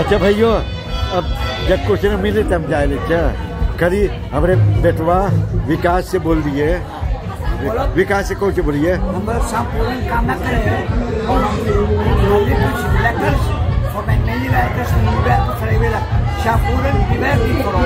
अच्छा भाइयों, अब जब क्वेश्चन मिले तब जाए ले करी हमारे बेटवा विकास से बोल दिए। विकास से कौन से बोलिए? संपूर्ण कामना करें और हम